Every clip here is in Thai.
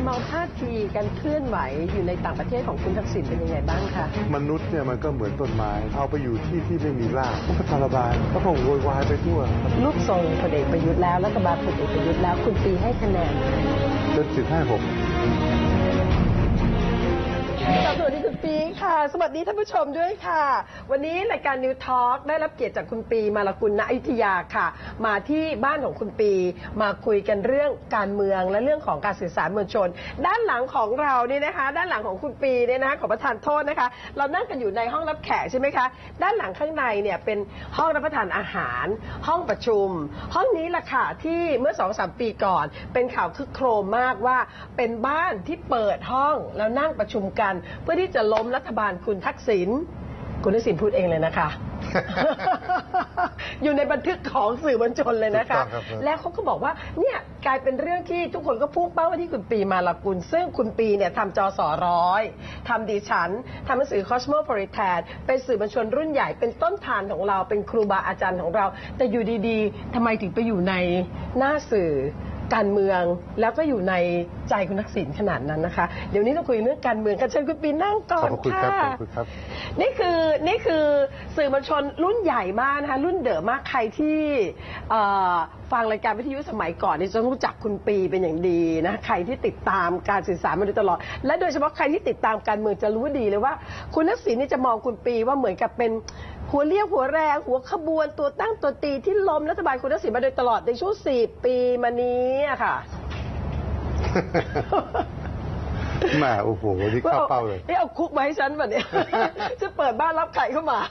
มองท่าทีการเคลื่อนไหวอยู่ในต่างประเทศของคุณทักษิณเป็นยังไงบ้างคะมนุษย์เนี่ยมันก็เหมือนต้นไม้เอาไปอยู่ที่ที่ไม่มีรากมันก็ทรมานก็คงโวยวายไปทั่วรูปทรงพลเอกประยุทธ์แล้วรัฐบาลพลเอกประยุทธ์แล้วคุณปีให้คะแนน 7.56 สวัสดีคุณปีค่ะสวัสดีท่านผู้ชมด้วยค่ะวันนี้รายการ New Talk ได้รับเกียรติจากคุณปีมาลกุลณอยุธยาค่ะมาที่บ้านของคุณปีมาคุยกันเรื่องการเมืองและเรื่องของการสื่อสารมวลชนด้านหลังของเราเนี่ยนะคะด้านหลังของคุณปีเนี่ยนะคะขอประทานโทษนะคะเรานั่งกันอยู่ในห้องรับแขกใช่ไหมคะด้านหลังข้างในเนี่ยเป็นห้องรับประทานอาหารห้องประชุมห้องนี้แหละค่ะที่เมื่อ 2-3 ปีก่อนเป็นข่าวคึกโครมมากว่าเป็นบ้านที่เปิดห้องแล้วนั่งประชุมกันเพื่อที่จะล้มรัฐบาลคุณทักษิณพูดเองเลยนะคะ อยู่ในบันทึกของสื่อมวลชนเลยนะคะแล้วเขาก็บอกว่าเนี่ยกลายเป็นเรื่องที่ทุกคนก็พุ่งเป้าไปที่คุณปีมาลกุลซึ่งคุณปีเนี่ยทำจส.100ทำดิฉันทำหนังสือ Cosmopolitan เป็นสื่อมวลชนรุ่นใหญ่เป็นต้นทานของเราเป็นครูบาอาจารย์ของเราแต่อยู่ดีๆทำไมถึงไปอยู่ในหน้าสื่อการเมืองแล้วก็อยู่ในใจคุณทักษิณขนาดนั้นนะคะเดี๋ยวนี้เราคุยเรื่องการเมืองกันเชิญคุณปีนั่งก่อนค่ะนี่คือสื่อมวลชนรุ่นใหญ่มากนะคะรุ่นเด๋อมากใครที่ฟังรายการวิทยุสมัยก่อนนี่จะรู้จักคุณปีเป็นอย่างดีนะใครที่ติดตามการสื่อสารมาโดยตลอดและโดยเฉพาะใครที่ติดตามการเมืองจะรู้ดีเลยว่าคุณทักษิณนี่จะมองคุณปีว่าเหมือนกับเป็นหัวเรียวหัวแรงหัวขบวนตัวตั้งตัวตีที่ล้มรัฐบาลคุณทักษิณมาโดยตลอดในช่วง4 ปีมานี้ค่ะแม่โอ้โหนี่เข้าเป้าเลยเอาคุกมาให้ฉันป่ะเนี่ยจะเปิดบ้านรับใครเข้ามา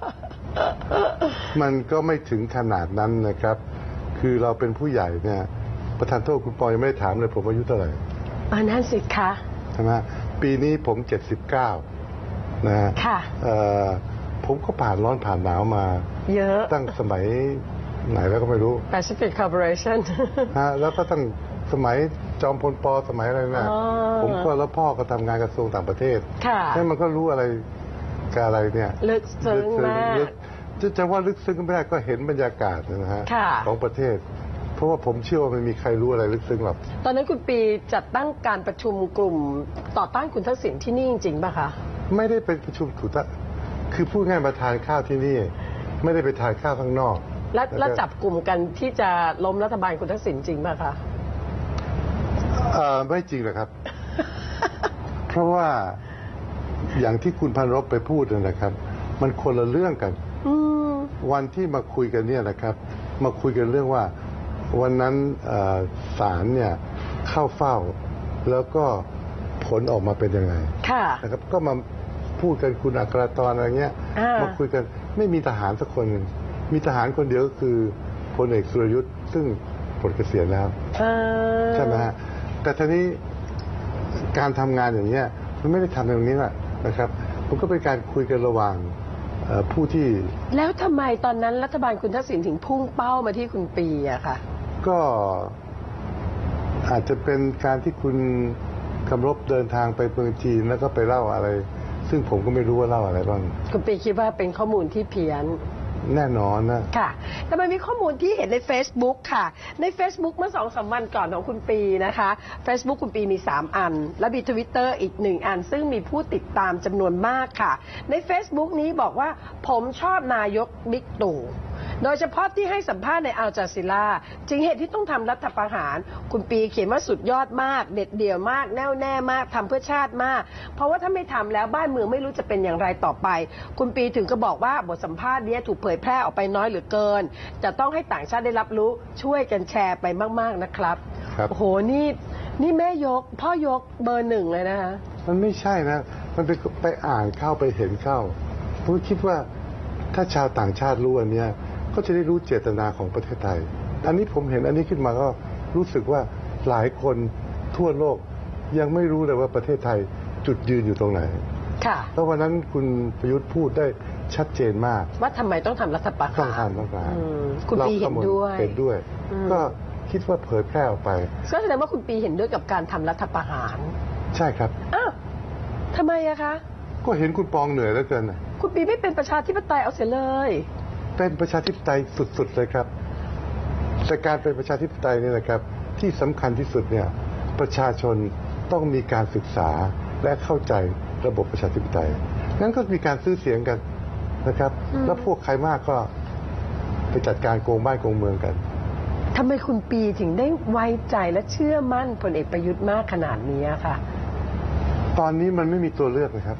มันก็ไม่ถึงขนาดนั้นนะครับคือเราเป็นผู้ใหญ่เนี่ยประธานโทษคุณปอยังไม่ได้ถามเลยผมอายุเท่าไหร่นั่นสิคะใช่ไหมปีนี้ผม79นะค่ะผมก็ผ่านร้อนผ่านหนาวมาเยอะตั้งสมัยไหนแล้วก็ไม่รู้ Pacific Corporation แล้วก็ตั้งสมัยจอมพลป.สมัยอะไรนะผมก็แล้วพ่อก็ทำงานกระทรวงต่างประเทศใช่มันก็รู้อะไรกับอะไรเนี่ยลึกซึ้งมากจะว่าลึกซึ้งไม่ได้ก็เห็นบรรยากาศนะฮะของประเทศเพราะว่าผมเชื่อว่าไม่มีใครรู้อะไรลึกซึ้งหรอกตอนนั้นคุณปีจัดตั้งการประชุมกลุ่มต่อต้านคุณทักษิณที่นี่จริงป่ะคะไม่ได้เป็นประชุมถูกต้องคือพูดง่ายมาทานข้าวที่นี่ไม่ได้ไปทานข้าวข้างนอกแล้วจับกลุ่มกันที่จะล้มรัฐบาลคุณทักษิณจริงป่ะคะไม่จริงหรอกครับ เพราะว่าอย่างที่คุณพันรบไปพูดนะครับมันคนละเรื่องกันวันที่มาคุยกันเนี่ยนะครับมาคุยกันเรื่องว่าวันนั้นศาลเนี่ยเข้าเฝ้าแล้วก็ผลออกมาเป็นยังไงนะครับก็มาพูดกันคุณอัครตรอะไรเงี้ยมาคุยกันไม่มีทหารสักคนนึงมีทหารคนเดียวก็คือพลเอกสุรยุทธ์ซึ่งปลดเกษียณแล้วใช่ไหมฮะแต่ทีนี้การทำงานอย่างนี้มันไม่ได้ทำอย่างนี้นะครับมันก็เป็นการคุยกันระหว่างผู้ที่แล้วทำไมตอนนั้นรัฐบาลคุณทักษิณถึงพุ่งเป้ามาที่คุณปีอะค่ะก็อาจจะเป็นการที่คุณคำรบเดินทางไปเมืองจีนแล้วก็ไปเล่าอะไรซึ่งผมก็ไม่รู้ว่าเล่าอะไรบ้างคุณปีคิดว่าเป็นข้อมูลที่เพี้ยนแน่นอนนะค่ะแต่มันมีข้อมูลที่เห็นใน Facebook ค่ะใน Facebook เมื่อ 2-3 วันก่อนของคุณปีนะคะ Facebook คุณปีมี3 อันและมี Twitter อีก1 อันซึ่งมีผู้ติดตามจำนวนมากค่ะใน Facebook นี้บอกว่าผมชอบนายกบิ๊กตู่โดยเฉพาะที่ให้สัมภาษณ์ในอัลจาซีราจึงเหตุที่ต้องทำรัฐประหารคุณปีเขียนว่าสุดยอดมากเด็ดเดี่ยวมากแน่วแน่มากทำเพื่อชาติมากเพราะว่าถ้าไม่ทำแล้วบ้านเมืองไม่รู้จะเป็นอย่างไรต่อไปคุณปีถึงก็บอกว่าบทสัมภาษณ์นี้ถูกเผยแพร่ออกไปน้อยเหลือเกินจะต้องให้ต่างชาติได้รับรู้ช่วยกันแชร์ไปมากๆนะครับโอ้โหนี่แม่ยกพ่อยกเบอร์ 1เลยนะคะมันไม่ใช่นะมันไปอ่านเข้าไปเห็นเข้าผมคิดว่าถ้าชาวต่างชาติรู้อันนี้ก็จะได้รู้เจตนาของประเทศไทยอันนี้ผมเห็นอันนี้ขึ้นมาก็รู้สึกว่าหลายคนทั่วโลกยังไม่รู้เลยว่าประเทศไทยจุดยืนอยู่ตรงไหนค่ะแล้ววันนั้นคุณประยุทธ์พูดได้ชัดเจนมากว่าทำไมต้องทำรัฐประหารต้องทำรัฐประหารคุณปีเห็นด้วยก็คิดว่าเผยแพร่ออกไปก็แสดงว่าคุณปีเห็นด้วยกับการทำรัฐประหารใช่ครับอ้าวทำไมอะคะก็เห็นคุณปองเหนื่อยแล้วเกินคุณปีไม่เป็นประชาธิปไตยเอาเสียเลยเป็นประชาธิปไตยสุดๆเลยครับแต่การเป็นประชาธิปไตยนี่นะครับที่สำคัญที่สุดเนี่ยประชาชนต้องมีการศึกษาและเข้าใจระบบประชาธิปไตยงั้นก็มีการซื้อเสียงกันนะครับแล้วพวกใครมากก็ไปจัดการโกงบ้านโกงเมืองกันทำไมคุณปีถึงได้ไว้ใจและเชื่อมั่นพลเอกประยุทธ์มากขนาดนี้ค่ะตอนนี้มันไม่มีตัวเลือกนะครับ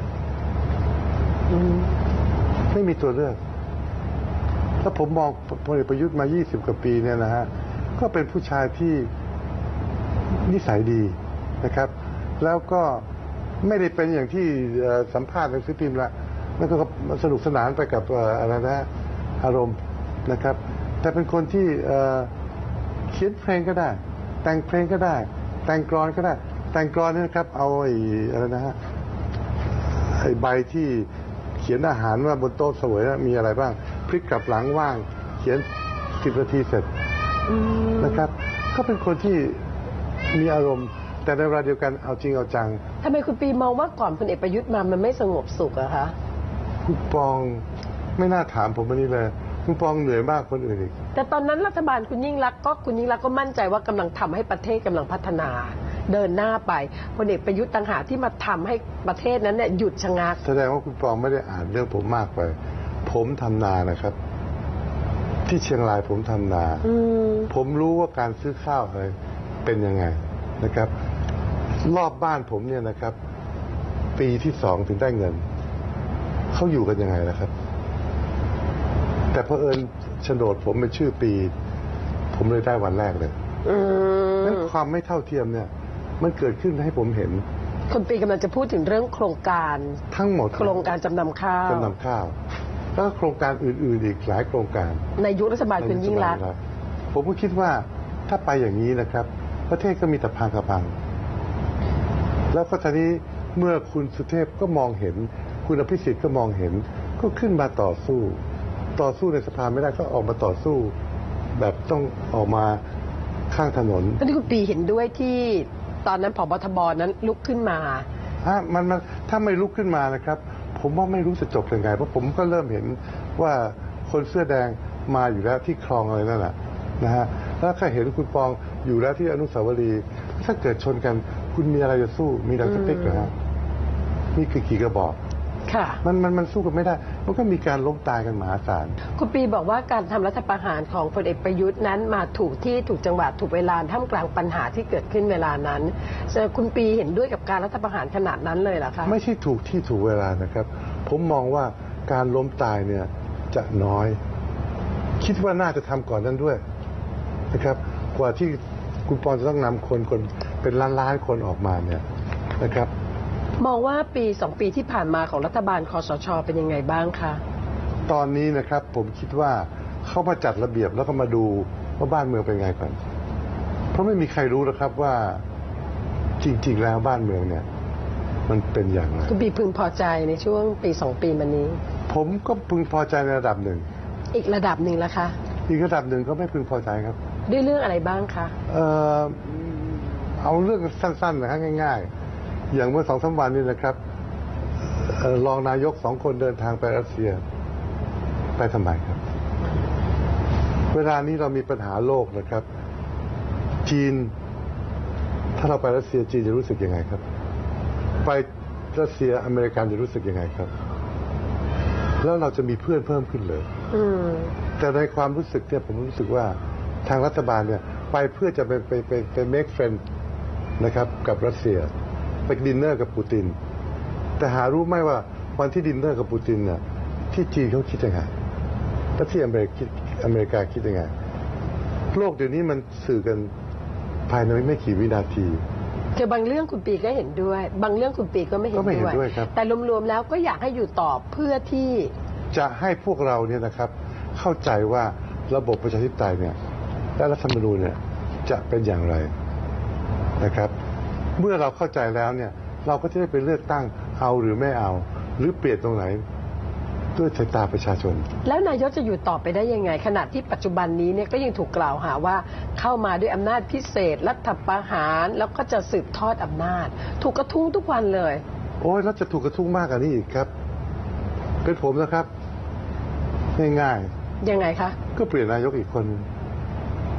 ไม่มีตัวเลือกถ้าผมมองพลเอกประยุทธ์มา20 กว่าปีเนี่ยนะฮะก็เป็นผู้ชายที่นิสัยดีนะครับแล้วก็ไม่ได้เป็นอย่างที่สัมภาษณ์ในหนังสือพิมพ์ละนั่นก็สนุกสนานไปกับอะไรนะอารมณ์นะครับแต่เป็นคนที่เขียนเพลงก็ได้แต่งเพลงก็ได้แต่งกลอนก็ได้แต่งกลอนนี่นะครับเอาอะไรนะฮะไอ้ใบที่เขียนอาหารว่าบนโต๊ะเสวยมีอะไรบ้างพลิกกลับหลังว่างเขียน10 นาทีเสร็จนะครับก็เป็นคนที่มีอารมณ์แต่ในเวลาเดียวกันเอาจริงเอาจังทำไมคุณปีมองว่าก่อนพลเอกประยุทธ์มามันไม่สงบสุขอะคะคุณปองไม่น่าถามผมวันนี้เลยคุณปองเหนื่อยมากคนอื่นอีกแต่ตอนนั้นรัฐบาลคุณยิ่งรักษณ์ก็มั่นใจว่ากำลังทำให้ประเทศกำลังพัฒนาเดินหน้าไปพลเอกประยุทธ์ต่างหากที่มาทำให้ประเทศนั้นเนี่ยหยุดชะงักแสดงว่าคุณปองไม่ได้อ่านเรื่องผมมากไปผมทำนานะครับที่เชียงรายผมทำนาผมรู้ว่าการซื้อข้าวอะไรเป็นยังไงนะครับรอบบ้านผมเนี่ยนะครับปีที่2ถึงได้เงินเขาอยู่กันยังไงนะครับแต่เผอิญโฉนดผมเป็นชื่อปีผมเลยได้วันแรกเลยนั้นความไม่เท่าเทียมเนี่ยมันเกิดขึ้นให้ผมเห็นคุณปีกำลังจะพูดถึงเรื่องโครงการทั้งหมดโครงการจำนำข้าวแล้วก็โครงการอื่นๆอีกหลายโครงการในยุครัฐบาลคุณยิ่งรักษณ์ผมก็คิดว่าถ้าไปอย่างนี้นะครับประเทศก็มีแต่พังกับพังแล้วก็ทีนี้เมื่อคุณสุเทพก็มองเห็นคุณอภิสิทธิ์ก็มองเห็นก็ขึ้นมาต่อสู้ในสภาไม่ได้ก็ออกมาต่อสู้แบบต้องออกมาข้างถนนตอนที่คุณปีเห็นด้วยที่ตอนนั้นผบ.ทบ.นั้นลุกขึ้นมามันถ้าไม่ลุกขึ้นมานะครับผมว่าไม่รู้จะจบยังไงเพราะผมก็เริ่มเห็นว่าคนเสื้อแดงมาอยู่แล้วที่คลองอะไรนั่นแหละนะฮะแล้วก็เห็นคุณปองอยู่แล้วที่อนุสาวรีย์ถ้าเกิดชนกันคุณมีอะไรจะสู้มีหนังสติ๊กเหรอฮะมีกี่กระบอกมันสู้กันไม่ได้มันก็มีการล้มตายกันมหาศาลคุณปีบอกว่าการทำรัฐประหารของพลเอกประยุทธ์นั้นมาถูกที่ถูกจังหวะถูกเวลาท่ามกลางปัญหาที่เกิดขึ้นเวลานั้นคุณปีเห็นด้วยกับการรัฐประหารขนาดนั้นเลยเหรอคะไม่ใช่ถูกที่ถูกเวลานะครับผมมองว่าการล้มตายเนี่ยจะน้อยคิดว่าน่าจะทำก่อนนั้นด้วยนะครับกว่าที่คุณปอนจะต้องนำคนเป็นล้านคนออกมาเนี่ยนะครับมองว่าปี2 ปีที่ผ่านมาของรัฐบาลคสช.เป็นยังไงบ้างคะตอนนี้นะครับผมคิดว่าเขามาจัดระเบียบแล้วก็มาดูว่าบ้านเมืองเป็นไงก่อนเพราะไม่มีใครรู้นะครับว่าจริงๆแล้วบ้านเมืองเนี่ยมันเป็นอย่างไรคุณปีพึงพอใจในช่วงปี2 ปีมานี้ผมก็พึงพอใจในระดับหนึ่งอีกระดับหนึ่งล่ะคะอีกระดับหนึ่งก็ไม่พึงพอใจครับด้วยเรื่องอะไรบ้างคะเอาเรื่องสั้นๆนะครับง่ายๆอย่างเมื่อ2-3 วันนี้นะครับรองนายก2 คนเดินทางไปรัสเซียไปทำไมครับเวลานี้เรามีปัญหาโลกนะครับจีนถ้าเราไปรัสเซียจีนจะรู้สึกยังไงครับไปรัสเซียอเมริกันจะรู้สึกยังไงครับแล้วเราจะมีเพื่อนเพิ่มขึ้นเลยแต่ในความรู้สึกเนี่ยผมรู้สึกว่าทางรัฐบาลเนี่ยไปเพื่อจะไป make friend นะครับกับรัสเซียไปดินเนอร์กับปูตินแต่หารู้ไหมว่าวันที่ดินเนอร์กับปูตินเนี่ยที่จีนเขาคิดยังไงและที่อเมริกาคิดยังไงโลกเดี๋ยวนี้มันสื่อกันภายในไม่กี่วินาทีคือบางเรื่องคุณปีก็เห็นด้วยบางเรื่องคุณปีก็ไม่เห็นด้วยแต่รวมๆแล้วก็อยากให้อยู่ต่อเพื่อที่จะให้พวกเราเนี่ยนะครับเข้าใจว่าระบบประชาธิปไตยเนี่ยและรัฐธรรมนูญเนี่ยจะเป็นอย่างไรนะครับเมื่อเราเข้าใจแล้วเนี่ยเราก็จะได้ไปเลือกตั้งเอาหรือไม่เอาหรือเปลี่ยนตรงไหนด้วยสายตาประชาชนแล้วนายกจะอยู่ต่อไปได้ยังไงขณะที่ปัจจุบันนี้เนี่ยก็ยังถูกกล่าวหาว่าเข้ามาด้วยอำนาจพิเศษรัฐประหารแล้วก็จะสืบทอดอำนาจถูกกระทุ้งทุกวันเลยโอ้ยแล้วจะถูกกระทุ้งมากกว่านี้อีกครับเป็นผมนะครับง่ายยังไงคะก็เปลี่ยนนายกอีกคน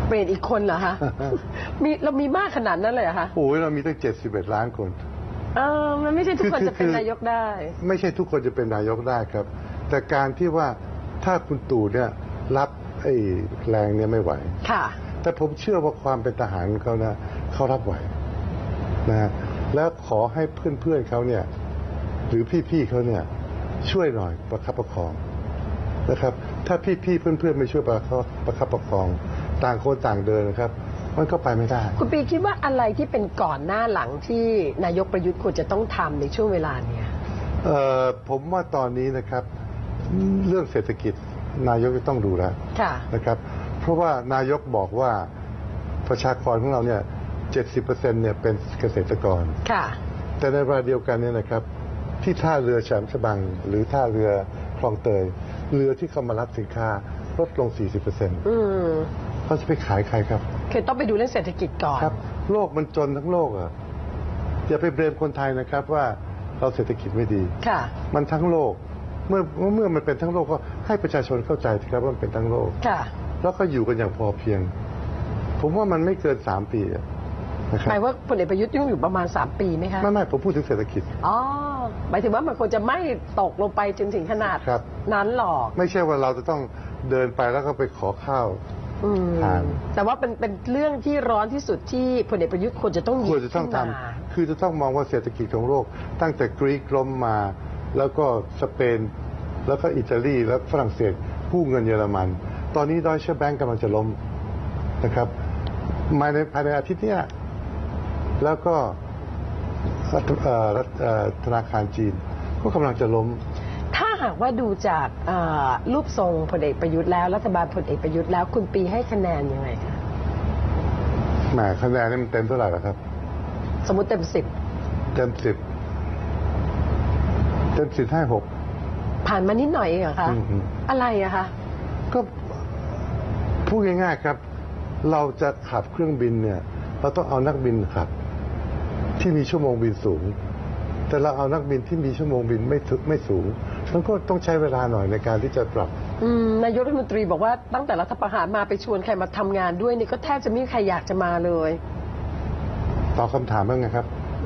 เปลี่ยนอีกคนเหรอคะ เรามีมากขนาดนั้นเลยเหรอคะโอ้ยเรามีตั้ง71 ล้านคนมันไม่ใช่ทุกคนจะเป็นนายกได้ไม่ใช่ทุกคนจะเป็นนายกได้ครับ แต่การที่ว่าถ้าคุณตู่เนี่ยรับไอ้แรงเนี่ยไม่ไหวค่ะแต่ผมเชื่อว่าความเป็นทหารเขานะเขารับไหวนะแล้วขอให้เพื่อนๆเขาเนี่ยหรือพี่ๆเขาเนี่ยช่วยหน่อยประคับประคองนะครับถ้าพี่ๆเพื่อนๆไม่ช่วยประคับประคองต่างคนต่างเดินนะครับมันก็ไปไม่ได้คุณปีคิดว่าอะไรที่เป็นก่อนหน้าหลังที่นายกประยุทธ์ควรจะต้องทำในช่วงเวลาเนี้ยผมว่าตอนนี้นะครับเรื่องเศรษฐกิจนายกจะต้องดูแล้วนะครับเพราะว่านายกบอกว่าประชากรของเราเนี่ย 70% เนี่ยเป็นเกษตรกรแต่ในเวลาเดียวกันเนี่ยนะครับที่ท่าเรือแหลมฉบังหรือท่าเรือคลองเตยเรือที่เข้ามารับสินค้าลดลง 40%เขาจะไปขายใครครับคือต้องไปดูเรื่องเศรษฐกิจก่อนครับโลกมันจนทั้งโลกอ่ะอย่าไปเบรมคนไทยนะครับว่าเราเศรษฐกิจไม่ดีมันทั้งโลกเมื่อมันเป็นทั้งโลกก็ให้ประชาชนเข้าใจครับว่ามันเป็นทั้งโลกแล้วก็อยู่กันอย่างพอเพียงผมว่ามันไม่เกิน3 ปีหมายว่าพลเอกประยุทธ์ยุ่งอยู่ประมาณ3 ปีไหมคะไม่ผมพูดถึงเศรษฐกิจหมายถึงว่ามันควรจะไม่ตกลงไปจนถึงขนาดนั้นหรอกไม่ใช่ว่าเราจะต้องเดินไปแล้วก็ไปขอข้าวทานแต่ว่าเป็นเรื่องที่ร้อนที่สุดที่พลเอกประยุทธ์ควรจะต้องหยิบขึ้นมาคือจะต้องมองว่าเศรษฐกิจของโลกตั้งแต่กรีกล้มมาแล้วก็สเปนแล้วก็อิตาลีแล้วฝรั่งเศสกู้เงินเยอรมันตอนนี้ดอยเชแบงก์กำลังจะล้มนะครับภายในอาทิตย์นี้แล้วก็ธนาคารจีนก็กำลังจะล้มถ้าหากว่าดูจากรูปทรงพลเอกประยุทธ์แล้วรัฐบาลพลเอกประยุทธ์แล้วคุณปีให้คะแนนยังไงคะแหมคะแนนนี่มันเต็มเท่าไหร่ล่ะครับสมมุติเต็ม10 ให้6 ผ่านมานิดหน่อยเองเหรอคะอะไรอะคะก็พูดง่ายๆครับเราจะขับเครื่องบินเนี่ยเราต้องเอานักบินขับที่มีชั่วโมงบินสูงแต่เราเอานักบินที่มีชั่วโมงบินไม่สูงมันก็ต้องใช้เวลาหน่อยในการที่จะปรับนายกรัฐมนตรีบอกว่าตั้งแต่รัฐประหารมาไปชวนใครมาทำงานด้วยนี่ก็แทบจะไม่มีใครอยากจะมาเลยตอบคำถามบ้างไงครับ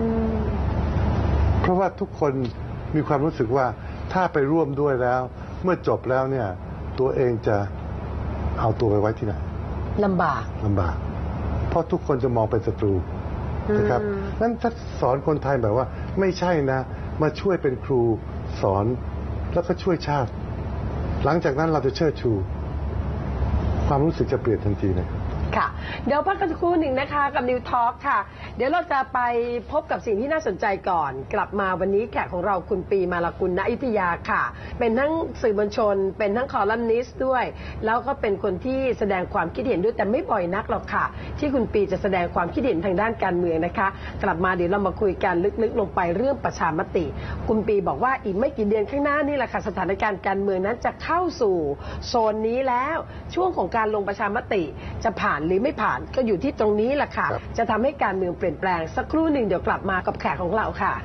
เพราะว่าทุกคนมีความรู้สึกว่าถ้าไปร่วมด้วยแล้วเมื่อจบแล้วเนี่ยตัวเองจะเอาตัวไปไว้ที่ไหนลำบากเพราะทุกคนจะมองเป็นศัตรูนะครับนั้นถ้าสอนคนไทยแบบว่าไม่ใช่นะมาช่วยเป็นครูสอนแล้วก็ช่วยชาติหลังจากนั้นเราจะเชิดชูความรู้สึกจะเปลี่ยนทันทีนะครับค่ะเดี๋ยวพักกันสักครู่หนึ่งนะคะกับ New Talk ค่ะเดี๋ยวเราจะไปพบกับสิ่งที่น่าสนใจก่อนกลับมาวันนี้แขกของเราคุณปีมาลากุลณอยุธยาค่ะเป็นทั้งสื่อมวลชนเป็นทั้งคอลัมนิสต์ด้วยแล้วก็เป็นคนที่แสดงความคิดเห็นด้วยแต่ไม่บ่อยนักหรอกค่ะที่คุณปีจะแสดงความคิดเห็นทางด้านการเมืองนะคะกลับมาเดี๋ยวเรามาคุยกันลึกๆลงไปเรื่องประชามติคุณปีบอกว่าอีกไม่กี่เดือนข้างหน้านี่แหละค่ะสถานการณ์การเมืองนั้นจะเข้าสู่โซนนี้แล้วช่วงของการลงประชามติจะผ่านหรือไม่ผ่านก็อยู่ที่ตรงนี้แหละค่ะจะทำให้การเมืองเปลี่ยนแปลงสักครู่หนึ่งเดี๋ยวกลับมากับแขกของเราค่ะ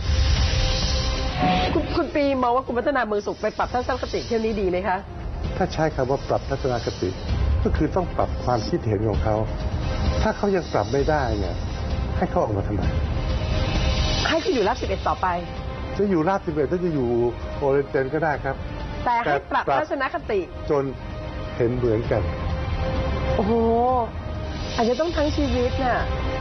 คุณปีมองว่าคุณพัฒนาเมืองสุขไปปรับทัศนคติเที่ยวนี้ดีไหมคะถ้าใช้คำว่าปรับทัศนคติก็คือต้องปรับความคิดเห็นของเขาถ้าเขายังปรับไม่ได้เนี่ยให้เขาออกมาทำไมให้เขาอยู่ราช11ต่อไปจะอยู่ราช11ถ้าจะอยู่โอเรนเตนก็ได้ครับแต่ให้ปรับทัศนคติจนเห็นเหมือนกันโอ้โหอาจจะต้องทั้งชีวิตน่ะ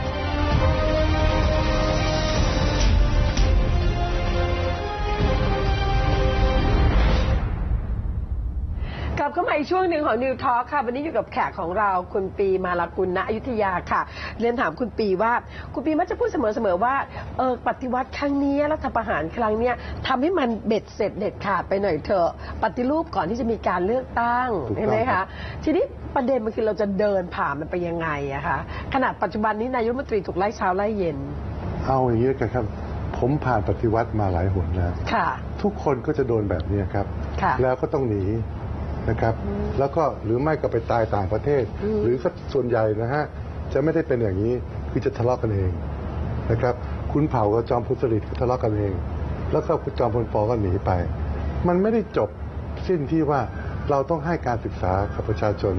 กลับเข้ามาอีกช่วงหนึ่งของ New Talk ค่ะวันนี้อยู่กับแขกของเราคุณปีมาลากุลณอยุธยาค่ะเรียนถามคุณปีว่าคุณปีมักจะพูดเสมอว่าปฏิวัติครั้งนี้รัฐประหารครั้งนี้ทำให้มันเบ็ดเสร็จเด็ดขาดไปหน่อยเถอะปฏิรูปก่อนที่จะมีการเลือกตั้งใช่ไหมคะทีนี้ประเด็นมันคือเราจะเดินผ่านมันไปยังไงอะคะขนาดปัจจุบันนี้นายกรัฐมนตรีถูกไล่เช้าไล่เย็นเอาอย่างนี้กันครับผมผ่านปฏิวัติมาหลายหนแล้วทุกคนก็จะโดนแบบนี้ครับแล้วก็ต้องหนีนะครับแล้วก็หรือไม่ก็ไปตายต่างประเทศหรือส่วนใหญ่นะฮะจะไม่ได้เป็นอย่างนี้คือจะทะเลาะกันเองนะครับคุณเผ่ากับจอมพลสฤษดิ์ก็ทะเลาะกันเองแล้วก็คุณจอมพลป.ก็หนีไปมันไม่ได้จบสิ้นที่ว่าเราต้องให้การศึกษากับประชาชน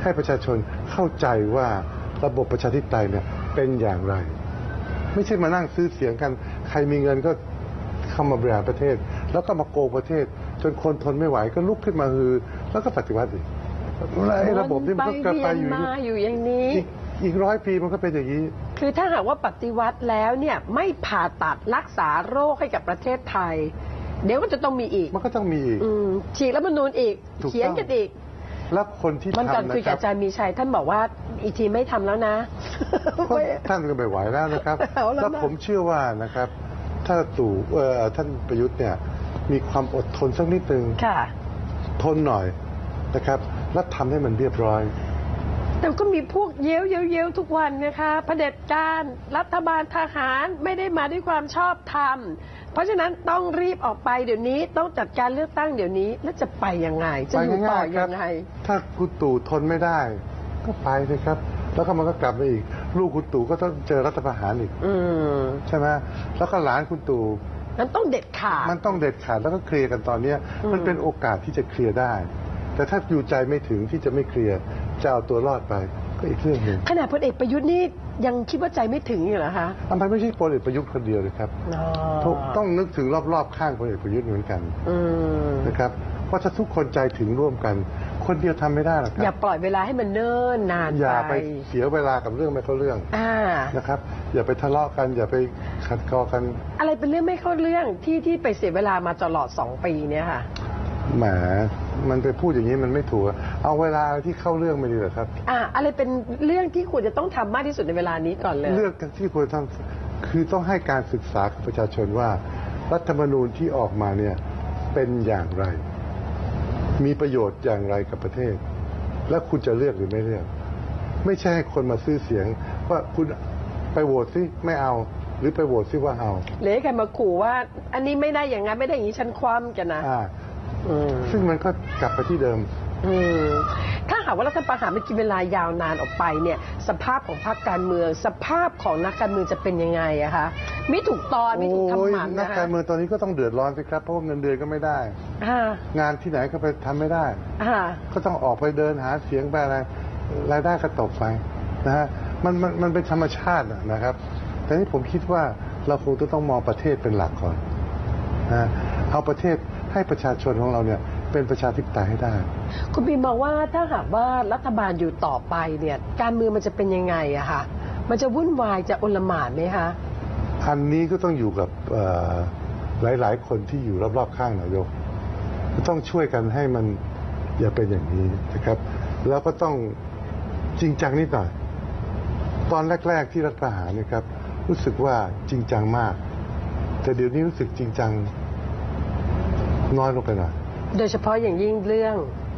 ให้ประชาชนเข้าใจว่าระบบประชาธิปไตยเนี่ยเป็นอย่างไรไม่ใช่มานั่งซื้อเสียงกันใครมีเงินก็เข้ามาบริหารประเทศแล้วก็มาโกงประเทศจนคนทนไม่ไหวก็ลุกขึ้นมาแล้วก็ปฏิวัติอีกระบบนี้มันก็กลับไปอยู่อย่างนี้อีก100 ปีมันก็เป็นอย่างนี้คือถ้าหากว่าปฏิวัติแล้วเนี่ยไม่ผ่าตัดรักษาโรคให้กับประเทศไทยเดี๋ยวก็จะต้องมีอีกมันก็ต้องมีอีกฉีกรัฐธรรมนูญอีกเขียนกันอีกแล้วคนที่ทำมันก่อนคุยกับอาจารย์มีชัยท่านบอกว่าอีกทีไม่ทำแล้วนะท่านก็ไม่ไหวแล้วนะครับแล้วผมเชื่อว่านะครับถ้าท่านประยุทธ์เนี่ยมีความอดทนสักนิดนึงทนหน่อยนะครับแล้วทำให้มันเรียบร้อยแต่ก็มีพวกเย้วทุกวันนะคะเผด็จการรัฐบาลทหารไม่ได้มาด้วยความชอบธรรมเพราะฉะนั้นต้องรีบออกไปเดี๋ยวนี้ต้องจัดการเลือกตั้งเดี๋ยวนี้แล้วจะไปยังไงจะอยู่ต่อยังไงถ้าคุณตู่ทนไม่ได้ก็ไปเลยครับแล้วก็มันก็กลับมาอีกลูกคุณตู่ก็ต้องเจอรัฐประหารอีกใช่ไหมแล้วก็หลานคุณตู่มันต้องเด็ดขาดแล้วก็เคลียร์กันตอนนี้มันเป็นโอกาสที่จะเคลียร์ได้แต่ถ้าอยู่ใจไม่ถึงที่จะไม่เคลียร์จะเอาตัวรอดไปก็อีกเรื่องหนึ่งขณะพลเอกประยุทธ์นี่ยังคิดว่าใจไม่ถึงอยู่เหรอคะมันไม่ใช่พลเอกประยุทธ์คนเดียวเลยครับต้องนึกถึงรอบๆข้างพลเอกประยุทธ์เหมือนกันนะครับเพราะถ้าทุกคนใจถึงร่วมกันคนเดียวทำไม่ได้หรอกครับอย่าปล่อยเวลาให้มันเนิ่นนานอย่าไปเสียเวลากับเรื่องไม่เข้าเรื่องนะครับอย่าไปทะเลาะกันอย่าไปขัดคอกันอะไรเป็นเรื่องไม่เข้าเรื่องที่ไปเสียเวลามาตลอด2 ปีเนี่ยค่ะแหมมันไปพูดอย่างนี้มันไม่ถูกเอาเวลาที่เข้าเรื่องไม่ดีหรอครับอะไรเป็นเรื่องที่ควรจะต้องทำมากที่สุดในเวลานี้ก่อนเลยเรื่องที่ควรทำคือต้องให้การศึกษากับประชาชนว่ารัฐธรรมนูญที่ออกมาเนี่ยเป็นอย่างไรมีประโยชน์อย่างไรกับประเทศและคุณจะเลือกหรือไม่เลือกไม่ใช่ให้คนมาซื้อเสียงว่าคุณไปโหวตซิไม่เอาหรือไปโหวตซิว่าเอาหรือใครมาขู่ว่าอันนี้ไม่ได้อย่างนั้นไม่ได้อย่างนี้ฉันคว่ำกันนะซึ่งมันก็กลับไปที่เดิมถ้าหากว่ารัฐประหารมันกินเวลายาวนานออกไปเนี่ยสภาพของพรรคการเมืองสภาพของนักการเมืองจะเป็นยังไงอะคะไม่ถูกตอนไม่ถูกทำหมันนักการเมืองตอนนี้ก็ต้องเดือดร้อนสิครับเพราะว่าเงินเดือนก็ไม่ได้งานที่ไหนก็ไปทำไม่ได้ก็ต้องออกไปเดินหาเสียงไปอะไรรายได้ก็ตกไปนะฮะมันเป็นธรรมชาตินะครับแต่นี่ผมคิดว่าเราคงจะต้องมองประเทศเป็นหลักก่อนนะเอาประเทศให้ประชาชนของเราเนี่ยเป็นประชาธิปไตยให้ได้คุณบีมองว่าถ้าหากว่ารัฐบาลอยู่ต่อไปเนี่ยการเมืองมันจะเป็นยังไงอะคะมันจะวุ่นวายจะโอลหม่านไหมคะอันนี้ก็ต้องอยู่กับหลายๆคนที่อยู่รอบๆข้างนายกต้องช่วยกันให้มันอย่าเป็นอย่างนี้นะครับแล้วก็ต้องจริงจังนิดหน่อยตอนแรกๆที่รัฐประหารนี่ครับรู้สึกว่าจริงจังมากแต่เดี๋ยวนี้รู้สึกจริงจังน้อยลงไปหน่อยโดยเฉพาะอย่างยิ่งเรื่อง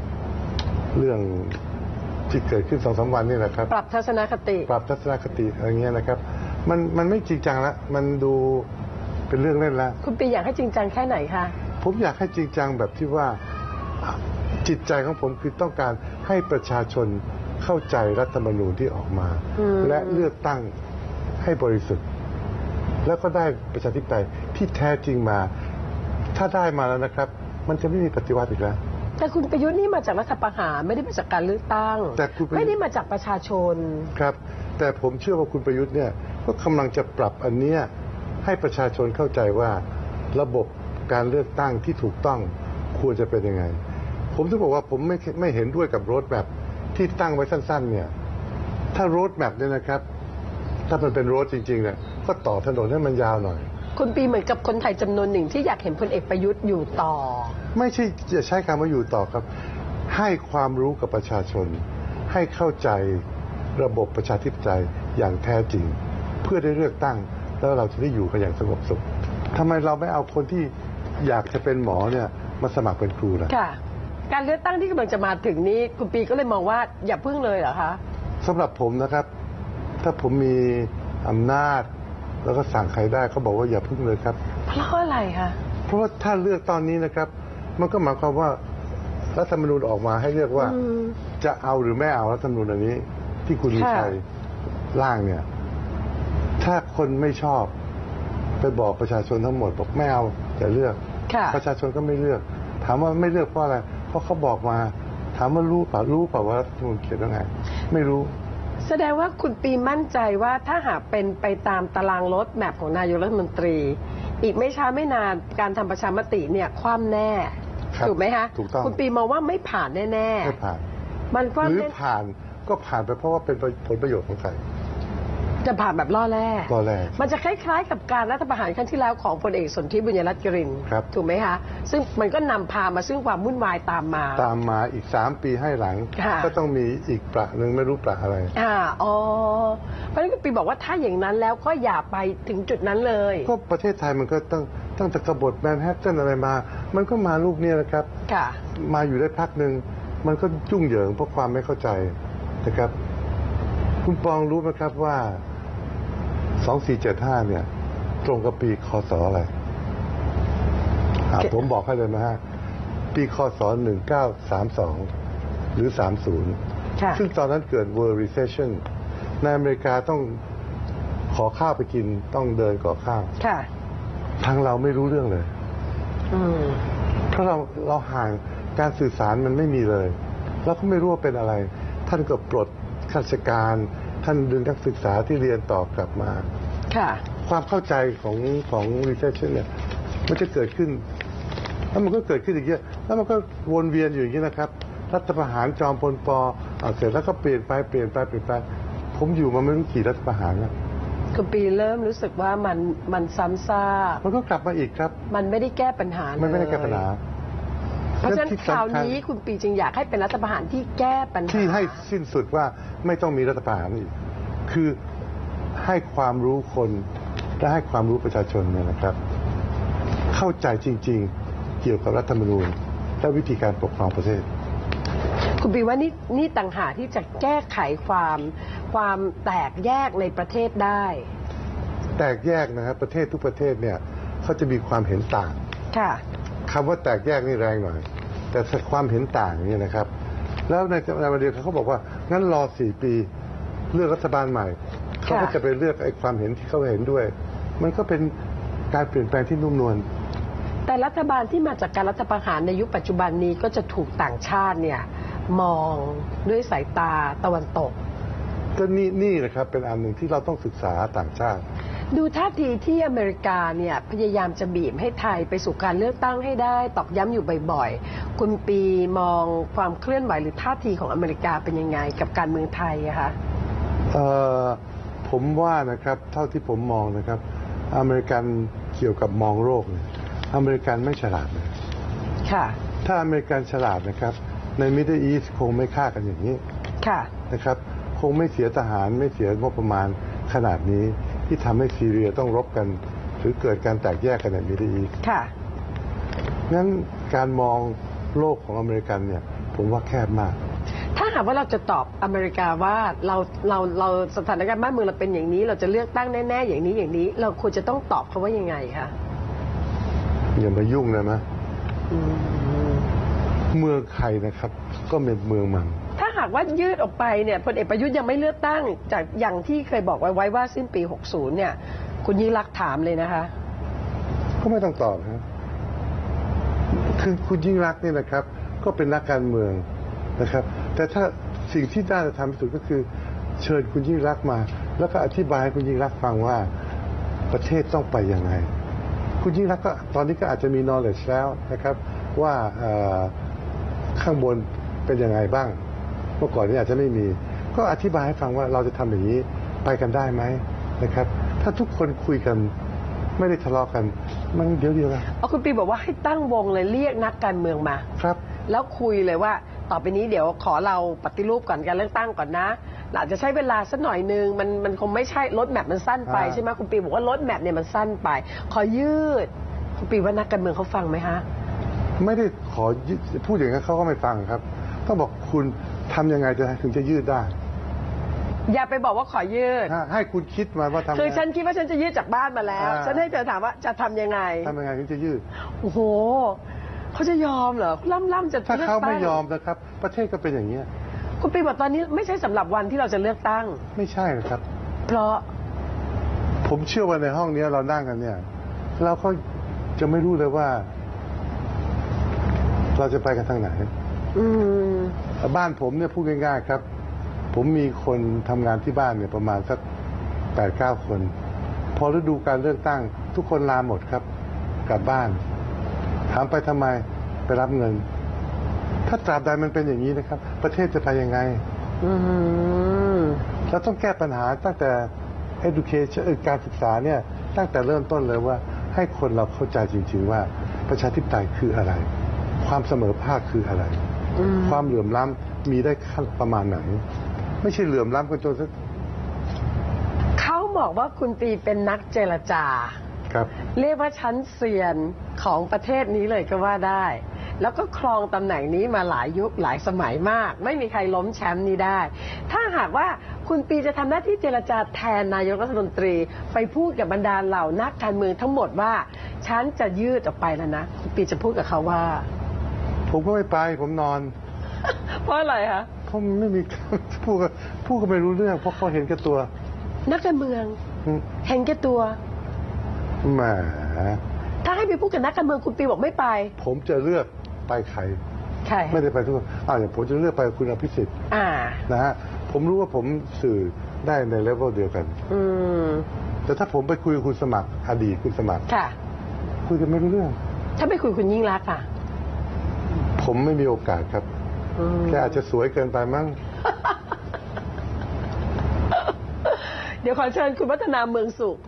ที่เกิดขึ้น2-3 วันนี่แหละครับปรับทัศนคติอะไรเงี้ยนะครับมันไม่จริงจังแล้วมันดูเป็นเรื่องเล่นแล้วคุณปีอยากให้จริงจังแค่ไหนคะผมอยากให้จริงจังแบบที่ว่าจิตใจของผมคือต้องการให้ประชาชนเข้าใจรัฐธรรมนูญที่ออกมาและเลือกตั้งให้บริสุทธิ์แล้วก็ได้ประชาธิปไตยที่แท้จริงมาถ้าได้มาแล้วนะครับมันจะไม่มีปฏิวัติอีกแล้วแต่คุณประยุทธ์นี่มาจากรัฐประหารไม่ได้มาจากการเลือกตั้งไม่ได้มาจากประชาชนครับแต่ผมเชื่อว่าคุณประยุทธ์เนี่ยก็กำลังจะปรับอันนี้ให้ประชาชนเข้าใจว่าระบบการเลือกตั้งที่ถูกต้องควรจะเป็นยังไงผมถึงบอกว่าผมไม่เห็นด้วยกับโรดแมพที่ตั้งไว้สั้นๆเนี่ยถ้าโรดแมพเนี่ยนะครับถ้ามันเป็นโรดจริงๆเนี่ยก็ต่อถนนให้มันยาวหน่อยคุณปีเหมือนกับคนไทยจำนวนหนึ่งที่อยากเห็นพลเอกประยุทธ์อยู่ต่อไม่ใช่จะใช้คำว่าอยู่ต่อครับให้ความรู้กับประชาชนให้เข้าใจระบบประชาธิปไตยอย่างแท้จริงเพื่อได้เลือกตั้งแล้วเราจะได้อยู่กันอย่างสงบสุขทำไมเราไม่เอาคนที่อยากจะเป็นหมอเนี่ยมาสมัครเป็นครูล่ะค่ะการเลือกตั้งที่กำลังจะมาถึงนี้คุณปีก็เลยมองว่าอย่าพึ่งเลยเหรอคะสำหรับผมนะครับถ้าผมมีอำนาจแล้วก็สั่งใครได้เขาบอกว่าอย่าพึ่งเลยครับเพราะอะไรคะเพราะว่าถ้าเลือกตอนนี้นะครับมันก็หมายความว่ารัฐธรรมนูญออกมาให้เลือกว่าจะเอาหรือไม่เอารัฐธรรมนูญอันนี้ที่คุณมีชัยร่างเนี่ยถ้าคนไม่ชอบไปบอกประชาชนทั้งหมดบอกไม่เอาจะเลือกประชาชนก็ไม่เลือกถามว่าไม่เลือกเพราะอะไรเพราะเขาบอกมาถามว่ารู้เปล่าว่ารัฐธรรมนูญเขียนว่าไงไม่รู้แสดงว่าคุณปีมั่นใจว่าถ้าหากเป็นไปตามตารางรถแมพของนายกรัฐมนตรีอีกไม่ช้าไม่นานการทำประชามติเนี่ยคว่ำแน่ถูกไหมคะถูกต้องคุณปีมองว่าไม่ผ่านแน่ๆไม่ผ่านมันคว่ำหรือผ่านก็ผ่านไปเพราะว่าเป็นผลประโยชน์ของใครจะผ่านแบบล่อแร่มันจะคล้ายๆกับการรัฐประหารครั้งที่แล้วของพลเอกสนธิบุญยรัตน์กลินถูกไหมคะซึ่งมันก็นำพามาซึ่งความวุ่นวายตามมาอีก3 ปีให้หลังก็ต้องมีอีกประหนึ่งไม่รู้ประอะไรเพราะฉะนั้นคุณปีบอกว่าถ้าอย่างนั้นแล้วก็อย่าไปถึงจุดนั้นเลยก็ประเทศไทยมันก็ตั้งแต่กบฏแมนฮัตตันอะไรมามันก็มาลูกนี้นะครับมาอยู่ได้พักหนึ่งมันก็ยุ่งเหยิงเพราะความไม่เข้าใจนะครับคุณปองรู้ไหมครับว่า2475เนี่ยตรงกับปีคศอะไรผมบอกให้เลยนะฮะปีคศ1932หรือ30ซึ่งตอนนั้นเกิด World Recession ในอเมริกาต้องขอข้าวไปกินต้องเดินขอข้าวทางเราไม่รู้เรื่องเลยเพราะเราห่างการสื่อสารมันไม่มีเลยแล้วก็ไม่รู้ว่าเป็นอะไรท่านก็ปลดข้าราชการท่านดึงนักศึกษาที่เรียนต่อกลับมาความเข้าใจของ recession เนี่ยมันจะเกิดขึ้นแล้วมันก็เกิดขึ้นอีกเยอะแล้วมันก็วนเวียนอยู่อย่างนี้นะครับรัฐประหารจอมพลป.เสร็จแล้วก็เปลี่ยนไปผมอยู่มาไม่รู้กี่รัฐประหารแล้วคุณปีเริ่มรู้สึกว่ามันซ้ำซากมันก็กลับมาอีกครับมันไม่ได้แก้ปัญหาเลยมันไม่ได้แก้ปัญหาเพราะฉะนั้นคราวนี้คุณปีจึงอยากให้เป็นรัฐประหารที่แก้ปัญหาที่ให้สิ้นสุดว่าไม่ต้องมีรัฐประหารอีกคือให้ความรู้คนและให้ความรู้ประชาชนเนี่ยนะครับเข้าใจจริงๆเกี่ยวกับรัฐธรรมนูญและวิธีการปกครองประเทศคุณปีว่านี่ต่างหากที่จะแก้ไขความแตกแยกในประเทศได้แตกแยกนะครับประเทศทุกประเทศเนี่ยเขาจะมีความเห็นต่างคำว่าแตกแยกนี่แรงหน่อยแต่ความเห็นต่างนี่นะครับแล้วในวันเดียวเขาบอกว่างั้นรอ4 ปีเลือกรัฐบาลใหม่เขาก็จะไปเลือกไอ้ความเห็นที่เขาเห็นด้วยมันก็เป็นการเปลี่ยนแปลงที่นุ่มนวลแต่รัฐบาลที่มาจากการรัฐประหารในยุคปัจจุบันนี้ก็จะถูกต่างชาติเนี่ยมองด้วยสายตาตะวันตกก็นี่นะครับเป็นอันหนึ่งที่เราต้องศึกษาต่างชาติดูท่าทีที่อเมริกาเนี่ยพยายามจะบีบให้ไทยไปสู่การเลือกตั้งให้ได้ตอกย้ำอยู่บ่อยๆคุณปีมองความเคลื่อนไหวหรือท่าทีของอเมริกาเป็นยังไงกับการเมืองไทยอะคะผมว่านะครับเท่าที่ผมมองนะครับอเมริกันเกี่ยวกับมองโลกเนี่ยอเมริกันไม่ฉลาดเลยถ้าอเมริกันฉลาดนะครับในมิดเดิลอีสต์คงไม่ฆ่ากันอย่างนี้นะครับคงไม่เสียทหารไม่เสียงบประมาณขนาดนี้ที่ทำให้ซีเรียต้องรบกันหรือเกิดการแตกแยกกันในมิดเดิลอีสต์งั้นการมองโลกของอเมริกันเนี่ยผมว่าแคบมากถ้าหากว่าเราจะตอบอเมริกาว่าเราสถานการณ์บ้านเมืองเราเป็นอย่างนี้เราจะเลือกตั้งแน่ๆอย่างนี้เราควรจะต้องตอบเขาว่ายังไงคะอย่ามายุ่งเลยนะเมืองใครนะครับก็เป็นเมืองมันถ้าหากว่ายืดออกไปเนี่ยพลเอกประยุทธ์ยังไม่เลือกตั้งจากอย่างที่เคยบอกไว้ว่าสิ้นปี60เนี่ยคุณยิ่งรักษณ์ถามเลยนะคะก็ไม่ต้องตอบนะคือคุณยิ่งรักษณ์นี่นะครับก็เป็นนักการเมืองนะครับแต่ถ้าสิ่งที่น่าจะทำที่สุดก็คือเชิญคุณยิ่งรักษณ์มาแล้วก็อธิบายให้คุณยิ่งรักษณ์ฟังว่าประเทศต้องไปยังไงคุณยิ่งรักษณ์ก็ตอนนี้ก็อาจจะมี knowledge แล้วนะครับว่าข้างบนเป็นยังไงบ้างเมื่อก่อนนี้อาจจะไม่มีก็อธิบายให้ฟังว่าเราจะทำอย่างนี้ไปกันได้ไหมนะครับถ้าทุกคนคุยกันไม่ได้ทะเลาะกันมันเดี๋ยวนะคุณปีบอกว่าให้ตั้งวงเลยเรียกนักการเมืองมาครับแล้วคุยเลยว่าต่อไปนี้เดี๋ยวขอเราปฏิรูปก่อนการเลือกตั้งก่อนนะอาจจะใช้เวลาสักหน่อยนึงมันคงไม่ใช่รถแมพมันสั้นไปใช่ไหมคุณปีบอกว่ารถแมพเนี่ยมันสั้นไปขอยืดคุณปีว่านักการเมืองเขาฟังไหมฮะไม่ได้ขอพูดอย่างนั้นเขาก็ไม่ฟังครับต้องบอกคุณทำยังไงถึงจะยืดได้อย่าไปบอกว่าขอยืดให้คุณคิดมาว่าทำคือฉันคิดว่าฉันจะยืดจากบ้านมาแล้วฉันให้เธอถามว่าจะทำยังไงถึงจะยืดโอ้โหเขาจะยอมเหรอล่ำจะถ้าเขาไม่ยอมนะครับประเทศก็เป็นอย่างนี้คุณปีบอกตอนนี้ไม่ใช่สำหรับวันที่เราจะเลือกตั้งไม่ใช่นะครับเพราะผมเชื่อว่าในห้องนี้เรานั่งกันเนี่ยเราก็จะไม่รู้เลยว่าเราจะไปกันทางไหนบ้านผมเนี่ยพูดง่ายๆครับผมมีคนทำงานที่บ้านเนี่ยประมาณสัก8-9 คนพอฤดูการเลือกตั้งทุกคนลาหมดครับกลับบ้านถามไปทำไมไปรับเงินถ้าตราบใดมันเป็นอย่างนี้นะครับประเทศจะไปยังไงเราต้องแก้ปัญหาตั้งแต่ education การศึกษาเนี่ยตั้งแต่เริ่มต้นเลยว่าให้คนเราเข้าใจจริงๆว่าประชาธิปไตยคืออะไรความเสมอภาคคืออะไรความเหลื่อมล้ำมีได้ขั้นประมาณไหนไม่ใช่เหลื่อมล้ำกันจนเขาบอกว่าคุณปีเป็นนักเจรจาครับเรียกว่าชั้นเซียนของประเทศนี้เลยก็ว่าได้แล้วก็ครองตำแหน่งนี้มาหลายยุคหลายสมัยมากไม่มีใครล้มแชมป์นี้ได้ถ้าหากว่าคุณปีจะทำหน้าที่เจรจาแทนนายกรัฐมนตรีไปพูดกับบรรดาเหล่านักการเมืองทั้งหมดว่าฉันจะยืดออกไปแล้วนะคุณปีจะพูดกับเขาว่าผมก็ไม่ไปผมนอนเพราะอะไรคะเพราะไม่มีพูดก็ไม่รู้เรื่องเพราะเขาเห็นแก่ตัวนักการเมืองเห็นแก่ตัวแหมถ้าให้ไปพูดกับนักการเมืองคุณปีบอกไม่ไปผมจะเลือกไปใครไม่ได้ไปทุกคนอย่างผมจะเลือกไปคุณอภิสิทธิ์นะฮะผมรู้ว่าผมสื่อได้ในเลเวลเดียวกันแต่ถ้าผมไปคุยกับคุณสมัครอดีตคุณสมัครคุยกันไม่รู้เรื่องถ้าไปคุยคุณยิ่งรักษณ์ผมไม่มีโอกาสครับแค่อาจจะสวยเกินไปมั้งเดี๋ยวขอเชิญคุณวัฒนาเมืองสุข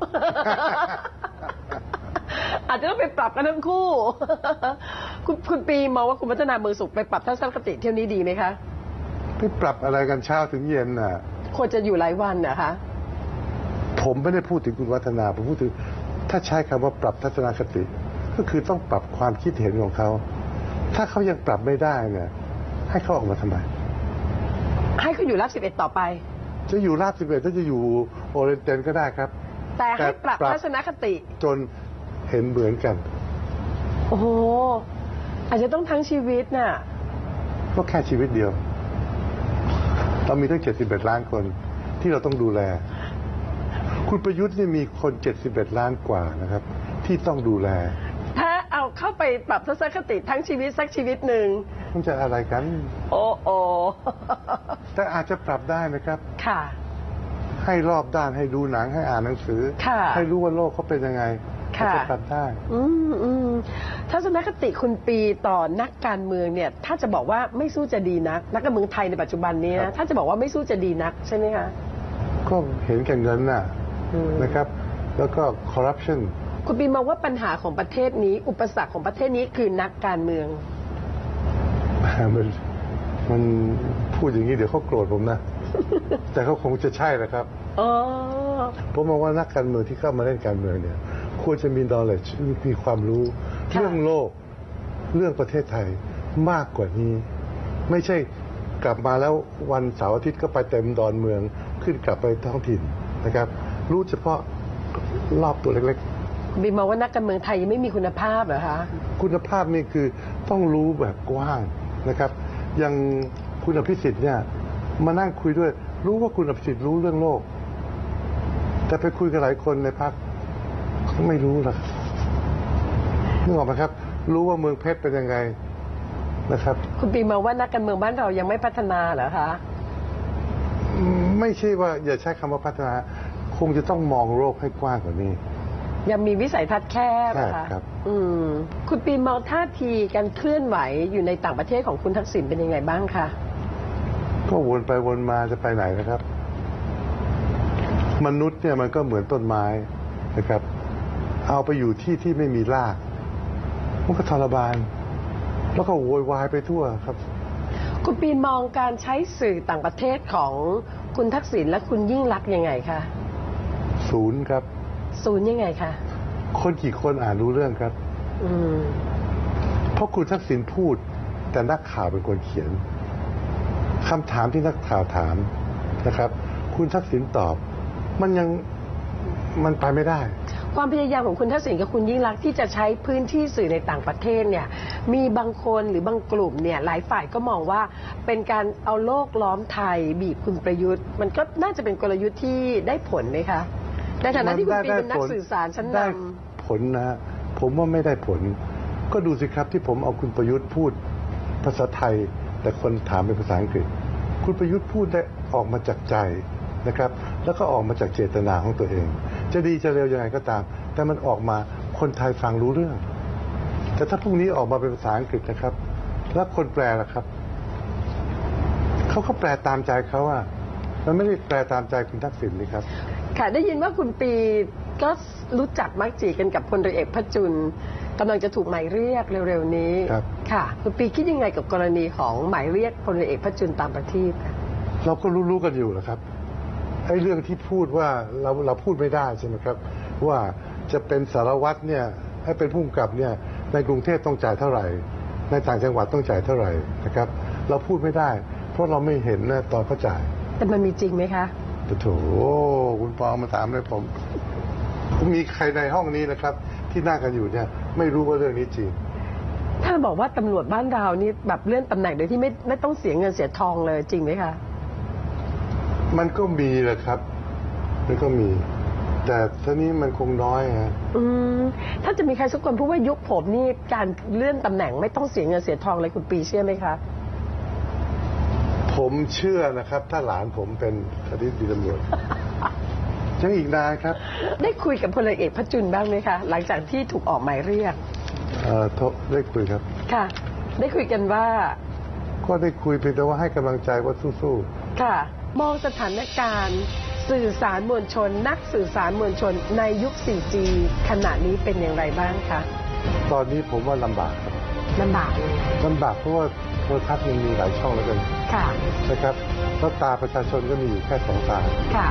อาจจะต้องไปปรับกันทั้งคู่คุณปีมองว่าคุณวัฒนาเมืองสุขไปปรับทัศนคติเที่ยวนี้ดีไหมคะไปปรับอะไรกันเช้าถึงเย็นน่ะควรจะอยู่หลายวันนะคะผมไม่ได้พูดถึงคุณวัฒนาผมพูดถึงถ้าใช้คำว่าปรับทัศนคติก็คือต้องปรับความคิดเห็นของเขาถ้าเขายังปรับไม่ได้เนี่ยให้เขาออกมาทำไมให้เขาอยู่ราช11ต่อไปจะอยู่ราช11ถ้าจะอยู่โอเรนเตนก็ได้ครับแต่ให้ปรับทัศนคติจนเห็นเหมือนกันโอ้โหอาจจะต้องทั้งชีวิตน่ะก็แค่ชีวิตเดียวเรามีตั้ง71 ล้านคนที่เราต้องดูแลคุณประยุทธ์นี่มีคน71 ล้านกว่านะครับที่ต้องดูแลถ้าเอาเข้าไปปรับทัศนคติทั้งชีวิตสักชีวิตหนึ่งมันจะอะไรกันโอ้แต่อาจจะปรับได้นะครับค่ะให้รอบด้านให้ดูหนังให้อ่านหนังสือให้รู้ว่าโลกเขาเป็นยังไงจะปรับได้ทัศนคติคุณปีต่อนักการเมืองเนี่ยถ้าจะบอกว่าไม่สู้จะดีนักนักการเมืองไทยในปัจจุบันนี้นะถ้าจะบอกว่าไม่สู้จะดีนักใช่ไหมคะก็เห็นแก่เงินน่ะนะครับแล้วก็คอร์รัปชันคุณปีมองว่าปัญหาของประเทศนี้อุปสรรคของประเทศนี้คือนักการเมืองมันพูดอย่างนี้เดี๋ยวเขาโกรธผมนะแต่เขาคงจะใช่แหละครับผมมองว่านักการเมืองที่เข้ามาเล่นการเมืองเนี่ยควรจะมี knowledge มีความรู้เรื่องโลกเรื่องประเทศไทยมากกว่านี้ไม่ใช่กลับมาแล้ววันเสาร์อาทิตย์ก็ไปเต็มดอนเมืองขึ้นกลับไปท้องถิ่นนะครับรู้เฉพาะรอบตัวเล็กๆบีมองว่านักการเมืองไทยยังไม่มีคุณภาพเหรอคะคุณภาพนี่คือต้องรู้แบบกว้างนะครับอย่างคุณอภิสิทธิ์เนี่ยมานั่งคุยด้วยรู้ว่าคุณอภิสิทธิ์รู้เรื่องโลกแต่ไปคุยกับหลายคนในพรรคไม่รู้หรอกนึกออกไหมครับรู้ว่าเมืองเพชรเป็นยังไงนะครับคุณปีมองว่านักการเมืองบ้านเรายังไม่พัฒนาเหรอคะไม่ใช่ว่าอย่าใช้คำว่าพัฒนาคงจะต้องมองโลกให้กว้างกว่านี้ยังมีวิสัยทัศน์แคบนะคะครับคุณปีมองท่าทีการเคลื่อนไหวอยู่ในต่างประเทศของคุณทักษิณเป็นยังไงบ้างคะก็วนไปวนมาจะไปไหนนะครับมนุษย์เนี่ยมันก็เหมือนต้นไม้นะครับเอาไปอยู่ที่ไม่มีรากมันก็ทรมานแล้วก็โวยวายไปทั่วครับคุณปีมองการใช้สื่อต่างประเทศของคุณทักษิณและคุณยิ่งลักษณ์ยังไงคะศูนย์ครับศูนย์ยังไงคะคนกี่คนอ่านรู้เรื่องครับเพราะคุณทักษิณพูดแต่นักข่าวเป็นคนเขียนคำถามที่นักข่าวถามนะครับคุณทักษิณตอบมันไปไม่ได้ความพยายามของคุณทักษิณกับคุณยิ่งลักษณ์ที่จะใช้พื้นที่สื่อในต่างประเทศเนี่ยมีบางคนหรือบางกลุ่มเนี่ยหลายฝ่ายก็มองว่าเป็นการเอาโลกล้อมไทยบีบคุณประยุทธ์มันก็น่าจะเป็นกลยุทธ์ที่ได้ผลไหมคะในฐานะที่คุณเป็นนักสื่อสารชั้นนำผลนะผมว่าไม่ได้ผลก็ดูสิครับที่ผมเอาคุณประยุทธ์พูดภาษาไทยแต่คนถามเป็นภาษาอังกฤษคุณประยุทธ์พูดได้ออกมาจากใจนะครับแล้วก็ออกมาจากเจตนาของตัวเอง จะดีจะเร็วยังไงก็ตามแต่มันออกมาคนไทยฟังรู้เรื่องแต่ถ้าพรุ่งนี้ออกมาเป็นภาษาอังกฤษนะครับแล้วคนแปลล่ะครับเขาก็แปลตามใจเขาอะมันไม่ได้แปลตามใจคุณทักษิณนี่ครับค่ะได้ยินว่าคุณปีก็รู้จักมักจีกันกับพลเรือเอกพระจุลกำลังจะถูกหมายเรียกเร็วๆนี้ค่ะคุณปีคิดยังไงกับกรณีของหมายเรียกพลเรือเอกพระจุลตามประทีปเราก็รู้กันอยู่แหละครับไอ้เรื่องที่พูดว่าเราพูดไม่ได้ใช่ไหมครับว่าจะเป็นสารวัตรเนี่ยให้เป็นผู้กำกับเนี่ยในกรุงเทพต้องจ่ายเท่าไหร่ในต่างจังหวัดต้องจ่ายเท่าไหร่นะครับเราพูดไม่ได้เพราะเราไม่เห็นนะตอนเขาจ่ายแต่มันมีจริงไหมคะโถคุณปอมาถามเลยผมมีใครในห้องนี้นะครับที่นั่งกันอยู่เนี่ยไม่รู้ว่าเรื่องนี้จริงถ้าบอกว่าตำรวจบ้านเรานี่แบบเลื่อนตำแหน่งโดยที่ไม่ต้องเสียเงินเสียทองเลยจริงไหมคะมันก็มีแหละครับมันก็มีแต่ทีนี้มันคงน้อยฮะถ้าจะมีใครสักคนพูดว่ายุคผมนี่การเลื่อนตำแหน่งไม่ต้องเสียเงินเสียทองเลยคุณปีเชื่อไหมคะผมเชื่อนะครับถ้าหลานผมเป็นอดีตตำรวจยังอีกนานครับได้คุยกับพลเอกพระจุลบ้างไหมคะหลังจากที่ถูกออกหมายเรียกได้คุยครับค่ะได้คุยกันว่าก็ได้คุยเพียงแต่ว่าให้กำลังใจว่าสู้ๆค่ะมองสถานการณ์สื่อสารมวลชนนักสื่อสารมวลชนในยุค 4G ขณะนี้เป็นอย่างไรบ้างคะตอนนี้ผมว่าลำบากครับลำบากเพราะว่าโทรทัศน์มันมีหลายช่องแล้วกันค่ะนะครับแล้วตาประชาชนก็มีอยู่แค่2 ตาค่ะ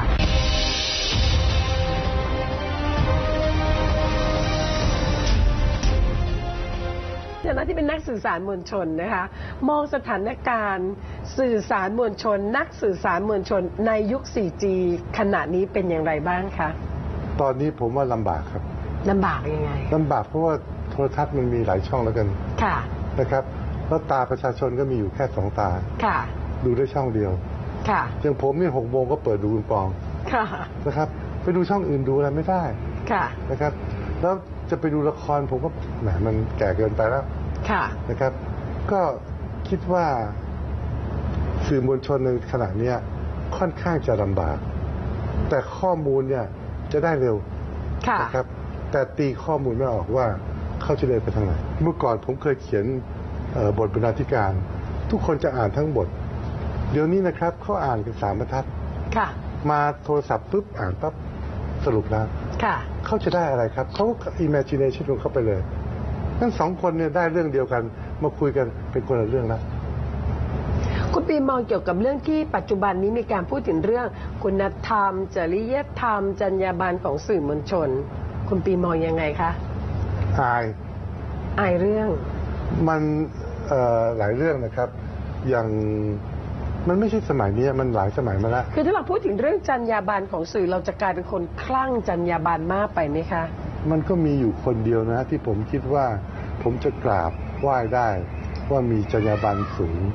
ในฐานะที่เป็นนักสื่อสารมวลชนนะคะมองสถานการณ์สื่อสารมวลชนนักสื่อสารมวลชนในยุค 4G ขณะนี้เป็นอย่างไรบ้างคะตอนนี้ผมว่าลำบากครับลำบากยังไงลำบากเพราะว่าโทรทัศน์มันมีหลายช่องแล้วกันค่ะนะครับแล้วตาประชาชนก็มีอยู่แค่2 ตาค่ะดูได้ช่องเดียวค่ะอย่างผมนี่6 โมงก็เปิดดูคุณปองค่ะนะครับไปดูช่องอื่นดูอะไรไม่ได้ค่ะนะครับแล้วจะไปดูละครผมก็แหมมันแก่เกินไปแล้วค่ะนะครับก็คิดว่าสื่อมวลชนในขณะนี้ค่อนข้างจะลำบากแต่ข้อมูลเนี่ยจะได้เร็วนะครับแต่ตีข้อมูลไม่ออกว่าเขาจะเดินไปทางไหนเมื่อก่อนผมเคยเขียนบทบรรณาธิการทุกคนจะอ่านทั้งบทเดี๋ยวนี้นะครับเขาอ่านกัน3 บรรทัดมาโทรศัพท์ปุ๊บอ่านปั๊บสรุปแล้วเขาจะได้อะไรครับเขา imagination ลงเข้าไปเลยทั้ง2 คนเนี่ยได้เรื่องเดียวกันมาคุยกันเป็นคนละเรื่องนะคุณปีมองเกี่ยวกับเรื่องที่ปัจจุบันนี้มีการพูดถึงเรื่องคุณธรรมจริยธรรมจรรยาบรรณของสื่อมวลชนคุณปีมองยังไงคะอายเรื่องมันหลายเรื่องนะครับอย่างมันไม่ใช่สมัยนี้มันหลายสมัยมาแล้วคือถ้าเราพูดถึงเรื่องจรรยาบรรณของสื่อเราจะกลายเป็นคนคลั่งจรรยาบรรณมากไปไหมคะมันก็มีอยู่คนเดียวนะที่ผมคิดว่าผมจะกราบไหว้ได้ว่ามีจรรยาบรรณสูง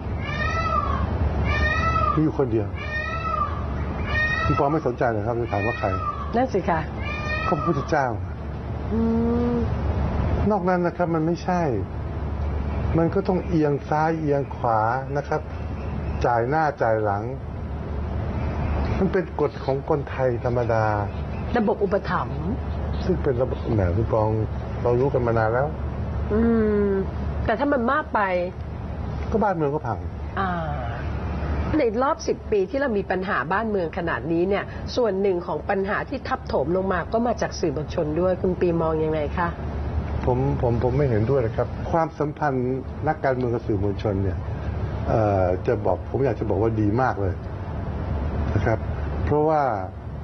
มีอยู่คนเดียวคุณปอไม่สนใจเลยครับจะถามว่าใครนั่นสิคะพระพุทธเจ้านอกนั้นนะครับมันไม่ใช่มันก็ต้องเอียงซ้ายเอียงขวานะครับจ่ายหน้าจ่ายหลังมันเป็นกฎของคนไทยธรรมดาระบบอุปถัมภ์ซึ่งเป็นระบบแหมคุณปองเรารู้กันมานานแล้วแต่ถ้ามันมากไปก็บ้านเมืองก็พังในรอบ10 ปีที่เรามีปัญหาบ้านเมืองขนาดนี้เนี่ยส่วนหนึ่งของปัญหาที่ทับถมลงมาก็มาจากสื่อมวลชนด้วยคุณปีมองยังไงคะผมไม่เห็นด้วยนะครับความสัมพันธ์นักการเมืองกับสื่อมวลชนเนี่ยผมอยากจะบอกว่าดีมากเลยนะครับเพราะว่า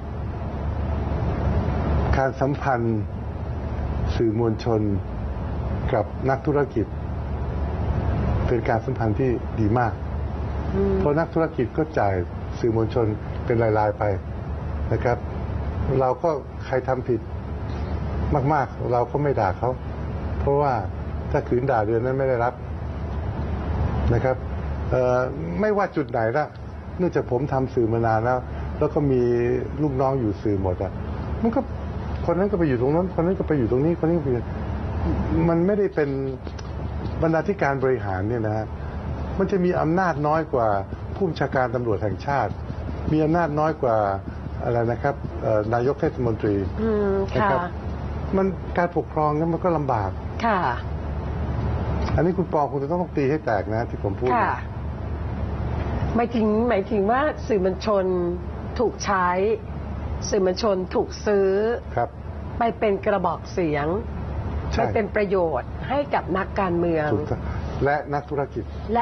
การสัมพันธ์สื่อมวลชนกับนักธุรกิจเป็นการสัมพันธ์ที่ดีมากเพราะนักธุรกิจก็จ่ายสื่อมวลชนเป็นรายๆไปนะครับเราก็ใครทำผิดมากๆเราก็ไม่ด่าเขาเพราะว่าถ้าขืนด่าเดือนนั้นไม่ได้รับนะครับไม่ว่าจุดไหนละเนื่องจากผมทำสื่อมานานแล้วก็มีลูกน้องอยู่สื่อหมดอ่ะมันก็คนนั้นก็ไปอยู่ตรงนั้นคนนั้นก็ไปอยู่ตรงนี้คนนี้ก็ไปมันไม่ได้เป็นบรรณาธิการบริหารเนี่ยนะมันจะมีอำนาจน้อยกว่าผู้บัญชาการตำรวจแห่งชาติ มีอำนาจน้อยกว่าอะไรนะครับนายกเทศมนตรีนะครับมันการปกครองนั้นมันก็ลำบากค่ะอันนี้คุณปอคุณจะต้องตีให้แตกนะที่ผมพูดค่ะหมายถึงว่าสื่อมวลชนถูกใช้สื่อมวลชนถูกซื้อไปเป็นกระบอกเสียงไปเป็นประโยชน์ให้กับนักการเมืองและนักธุรกิจ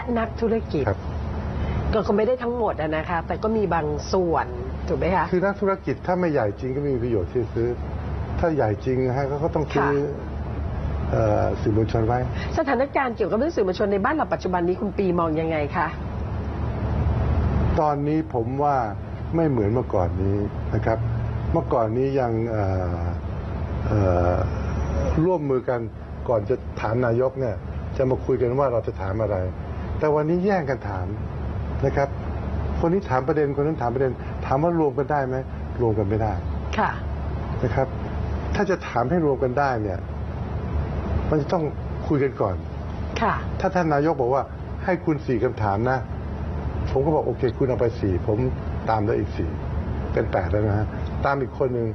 ก็ไม่ได้ทั้งหมดนะคะแต่ก็มีบางส่วนถูกไหมคะคือนักธุรกิจถ้าไม่ใหญ่จริงก็ไม่มีประโยชน์ที่จะซื้อถ้าใหญ่จริงนะฮะก็ต้องซื้อสื่อมวลชนไว้สถานการณ์เกี่ยวกับเรื่องสื่อมวลชนในบ้านเราปัจจุบันนี้คุณปีมองยังไงคะตอนนี้ผมว่าไม่เหมือนเมื่อก่อนนี้นะครับเมื่อก่อนนี้ยังร่วมมือกันก่อนจะถามนายกเนี่ยจะมาคุยกันว่าเราจะถามอะไรแต่วันนี้แย่งกันถามนะครับคนนี้ถามประเด็นคนนั้นถามประเด็นถามว่ารวมกันได้ไหมรวมกันไม่ได้ค่ะนะครับถ้าจะถามให้รวมกันได้เนี่ยมันจะต้องคุยกันก่อนค่ะถ้าท่านนายกบอกว่าให้คุณ4คำถามนะผมก็บอกโอเคคุณเอาไป4ผมตามได้อีก4เป็น8แล้วนะฮะตามอีกคนหนึ่ง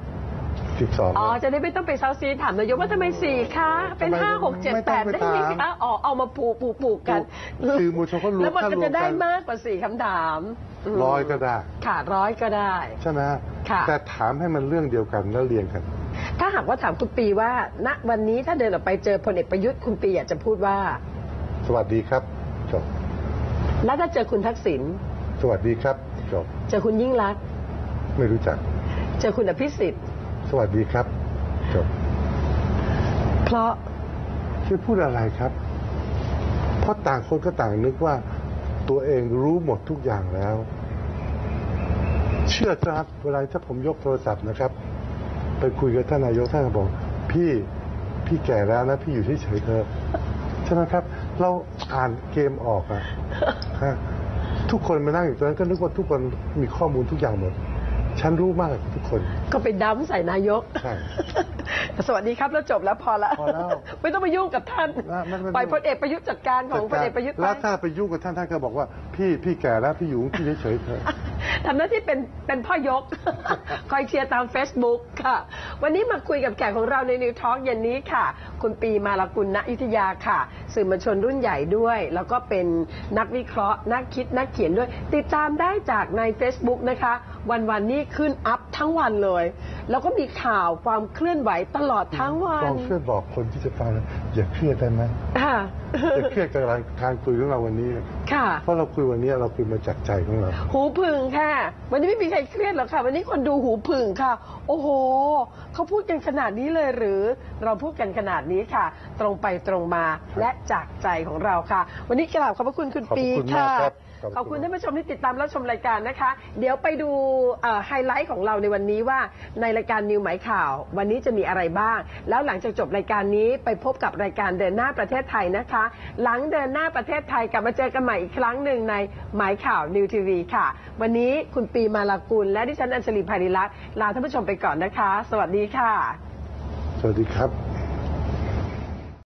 12 อ๋อจะได้ไม่ต้องไปเซาซีถามนายกว่าทำไม4คะเป็น5 6 7 8ได้ไหมคะอ๋อเอามาผูกกันสื่อมวลชนก็รู้แล้วมันก็จะได้มากกว่า4คำถาม 100ก็ได้ค่ะ100ก็ได้ใช่ไหมฮะแต่ถามให้มันเรื่องเดียวกันแล้วเรียงกันถ้าหากว่าถามคุณปีว่าณวันนี้ถ้าเดินออกไปเจอพลเอกประยุทธ์คุณปีอยากจะพูดว่าสวัสดีครับจบแล้วถ้าเจอคุณทักษิณสวัสดีครับจบเจอคุณยิ่งลักษณ์ไม่รู้จักเจอคุณอภิสิทธิ์สวัสดีครับจบเพราะจะพูดอะไรครับเพราะต่างคนก็ต่างนึกว่าตัวเองรู้หมดทุกอย่างแล้วเชื่อครับเวลาถ้าผมยกโทรศัพท์นะครับไปคุยกับท่านนายกท่านก็บอกพี่แก่แล้วนะพี่อยู่เฉยๆเถอะใช่ไหมครับเราอ่านเกมออกอะทุกคนมานั่งอยู่ตรงนั้นก็นึกว่าทุกคนมีข้อมูลทุกอย่างหมดฉันรู้มากทุกคนก็ไปดั้มใส่นายกใช่สวัสดีครับแล้วจบแล้วพอแล้วไม่ต้องไปยุ่งกับท่านปล่อยพลเอกประยุทธ์จัดการของพลเอกประยุทธ์แล้วถ้าไปยุ่งกับท่านก็บอกว่าพี่แก่แล้วพี่อยู่ที่เฉยๆเถอะทำหน้าที่เป็นพ่อยกคอยเชียร์ตาม Facebook ค่ะวันนี้มาคุยกับแขกของเราใน New Talk เย็นนี้ค่ะคุณปีมาลากุลณอยุธยาค่ะสื่อมวลชนรุ่นใหญ่ด้วยแล้วก็เป็นนักวิเคราะห์นักคิดนักเขียนด้วยติดตามได้จากใน Facebook นะคะวันนี้ขึ้นอัพทั้งวันเลยแล้วก็มีข่าวความเคลื่อนไหวตลอดทั้งวันต้องช่วยบอกคนที่จะฟังอย่าเครียดได้ไหมอย่าเครียดกับการคุยของเราวันนี้ค่ะเพราะเราคุยวันนี้เราคุยมาจากใจของเราหูผึ่งค่ะวันนี้ไม่มีใครเครียดหรอกค่ะวันนี้คนดูหูผึ่งค่ะโอ้โหเขาพูดกันขนาดนี้เลยหรือเราพูดกันขนาดนี้ค่ะตรงไปตรงมาและจากใจของเราค่ะวันนี้กราบขอบพระคุณคุณปีค่ะขอบคุณท่านผู้ชมที่ติดตามรับชมรายการนะคะเดี๋ยวไปดูไฮไลท์ของเราในวันนี้ว่าในรายการนิวหมายข่าววันนี้จะมีอะไรบ้างแล้วหลังจากจบรายการนี้ไปพบกับรายการเดินหน้าประเทศไทยนะคะหลังเดินหน้าประเทศไทยกลับมาเจอกันใหม่อีกครั้งหนึ่งในหมายข่าวนิวทีวีค่ะวันนี้คุณปีมาลากุลและดิฉันอัญชลีภาริลักษณ์ลาท่านผู้ชมไปก่อนนะคะสวัสดีค่ะสวัสดีครับ